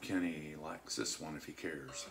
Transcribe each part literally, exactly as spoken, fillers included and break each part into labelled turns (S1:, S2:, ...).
S1: Kenny likes this one if he cares.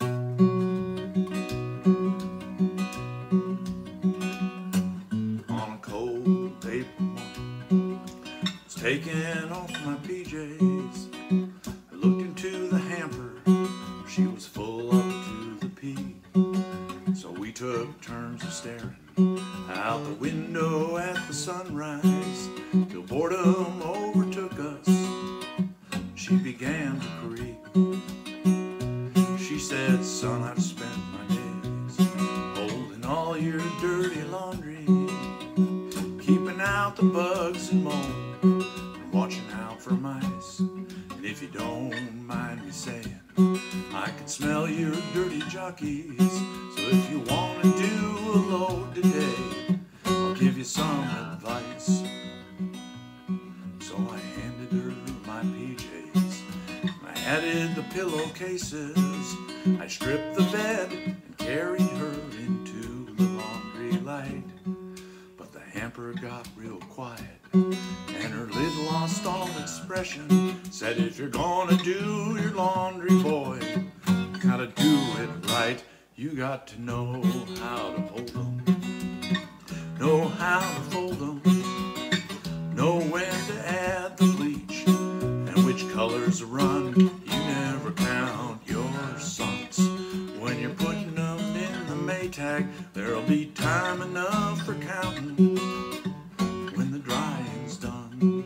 S1: On a cold April morning, I was taking off my P Js. I looked into the hamper, she was full up to the peak. So we took turns of staring out the window at the sunrise, till boredom overtook us. She began to creak. She said, "Son, I've spent my days holding all your dirty laundry, keeping out the bugs and mold, and watching out for mice. And if you don't mind me saying, I can smell your dirty jockeys. So if you want to do a load today, I'll give you some advice." So I handed her my P Js. I added the pillowcases. I stripped the bed and carried her into the laundry light. But the hamper got real quiet, and her lid lost all expression. Said, "If you're gonna do your laundry, boy, you gotta do it right. You got to know how to hold them, know how to fold them, know when to add the bleach, and which colors run. You never count your socks when you're putting them in the Maytag. There'll be time enough for counting when the drying's done."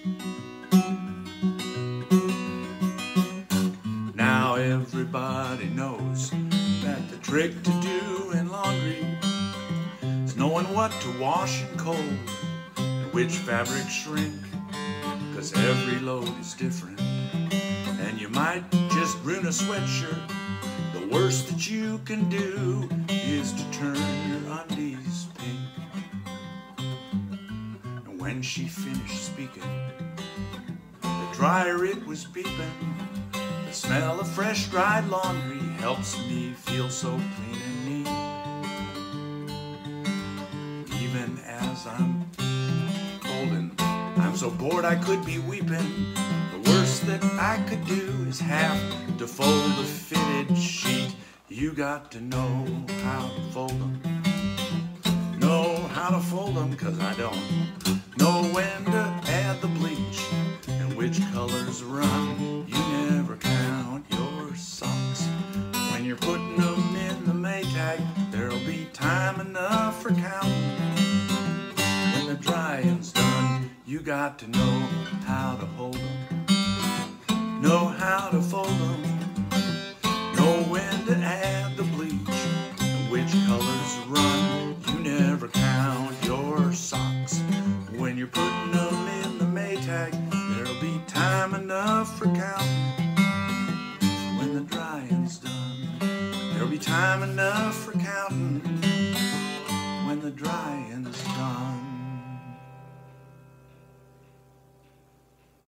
S1: Now everybody knows that the trick to do in laundry is knowing what to wash in cold and which fabrics shrink. 'Cause every load is different, and you might just ruin a sweatshirt. The worst that you can do is to turn your undies pink. And when she finished speaking, the dryer it was beeping. The smell of fresh dried laundry helps me feel so clean and neat. Even as I'm folding, I'm so bored I could be weeping. The worst that I could do is have to fold a fitted sheet. You got to know how to fold them, know how to fold them, 'cause I don't know when to add the bleach and which colors run. You never count your socks when you're putting them in the Maytag. There'll be time enough for counting when the drying's done. You got to know how to hold them, know how to fold them, know when to add the bleach and which colors run. You never count your socks when you're putting them in the Maytag. There'll be time enough for counting when the drying's done. There'll be time enough for counting when the drying's done.